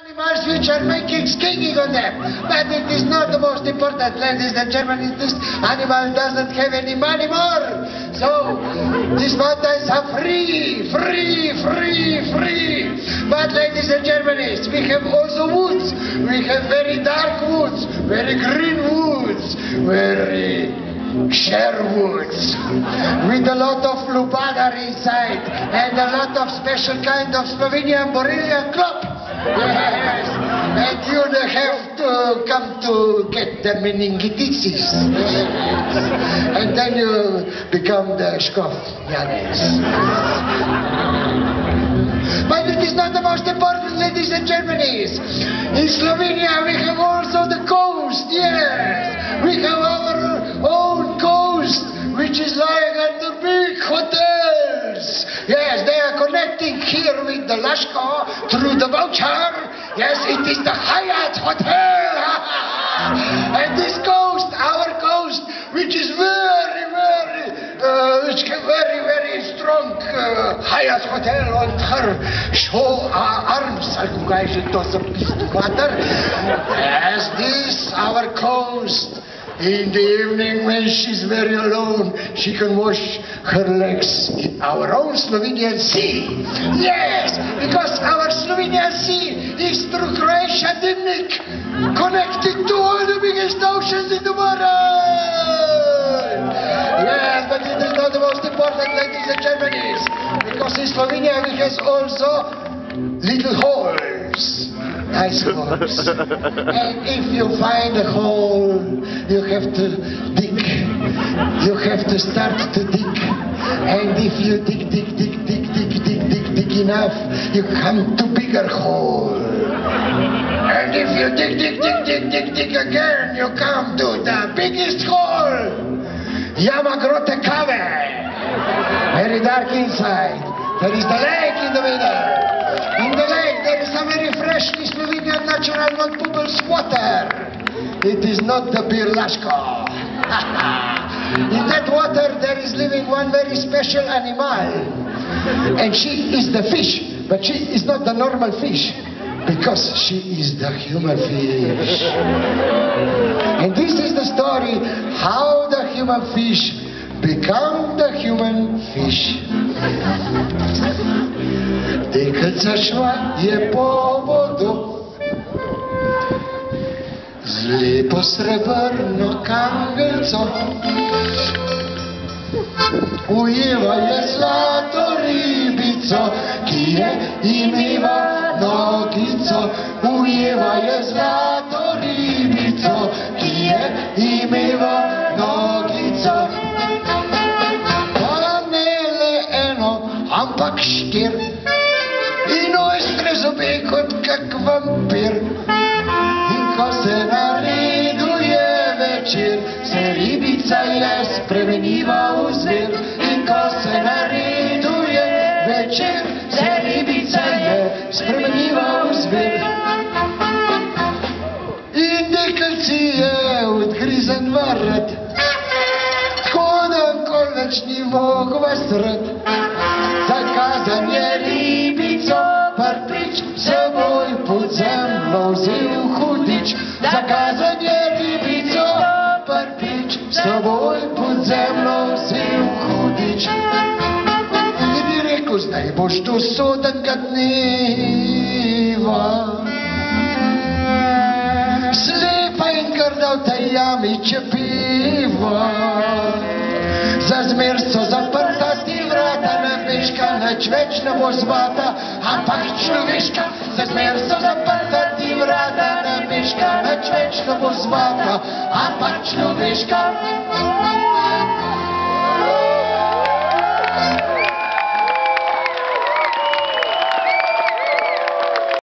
Animals which are making skinning on them. But it is not the most important, ladies and gentlemen. This animal doesn't have any money more. So, these mountains are free. But ladies and gentlemen, we have also woods. We have very dark woods, very green woods, very Sherwoods, with a lot of lubadar inside and a lot of special kind of Slovenian Borrelia crop. Yes, and you have to come to get the meningitis. Yes. And then you become the Shkof Yanes. But it is not the most important, ladies and gentlemen. In Slovenia we have also the coast, yes. We have our own coast, which is lying under big hotels. Yes, they are connecting here with the Lashko through the voucher. Yes, it is the Hyatt Hotel. And this coast, our coast, which is very strong Hyatt Hotel on her show arms, as this, our coast, in the evening when she's very alone, she can wash her legs in our own Slovenian Sea. Yes, because our Slovenian Sea is through Croatia Dimnik, connected to all the biggest oceans in the world. Yes, but it is not the most important, ladies and gentlemen, because in Slovenia we have also little holes. Nice holes. And if you find a hole, you have to dig. You have to start to dig. And if you dig enough, you come to bigger hole. And if you dig again, you come to the biggest hole. Yama Grote Cave. Very dark inside. There is the lake in the middle. In the lake there is a very freshly Slovenian natural non-bubbles water. It is not the beer Lashko. In that water there is living one very special animal. And she is the fish, but she is not the normal fish, because she is the human fish. And this is the story how the human fish become the human fish. Deklica šla je po vodu z lepo srebrno kangelco. Ujela je zlato ribico, ki je imela nogico. Ujela je zlato ribico, ki je imela nogico. Pa ne le eno, ampak štir. In ostre zobe kot kak vampir. In ko se nareduje večer, se ribica je spremenila v zver. In ko se nareduje večer, se ribica je spremenila v zver. In deklici je odgrizen vrat, tako da nikoli več ni mogla srat. Zakazan je ribico prtič, seboj pod zemljo vzel hudič. Zakazan je ribico prtič, seboj pod zemljo vzel hudič. In je rekel, zdaj boš do sodnega dneva slepa in grda v tej jami čepiva. Za zmer so zaprta ti vrata, nebeška nič več ne bo zvata, ampak človeška. Za zmer so zaprta ti vrata, nebeška nič več ne bo zvata, ampak človeška.